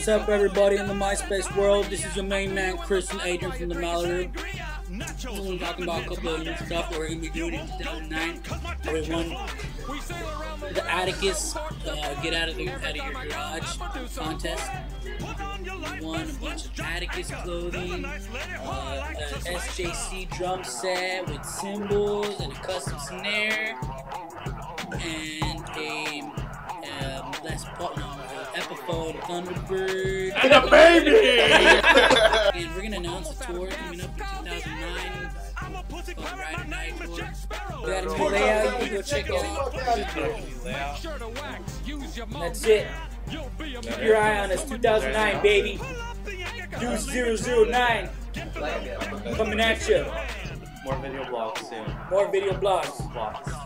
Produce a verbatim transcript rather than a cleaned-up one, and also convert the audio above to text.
What's up, everybody in the MySpace world? This is your main man, Chris and Adrian from the Malheruex. We're talking about a couple of new stuff that we're going to be doing in two thousand nine. We won the Atticus uh, Get Out of, the, out of Your Garage contest. We won a bunch of Atticus clothing, uh, an S J C drum set with cymbals and a custom snare, and a um, Les Paul, no, uh, Epiphone Thunderbird. And a baby! And we're going to announce a tour coming up in two thousand nine. It's called the Ride or Die Tour. We got a new layout, you can go check it out. That's it. Keep your eye on us, two thousand nine, baby. Deuce zero zero nine. Coming at you. More video blogs soon. More video blogs. Blogs.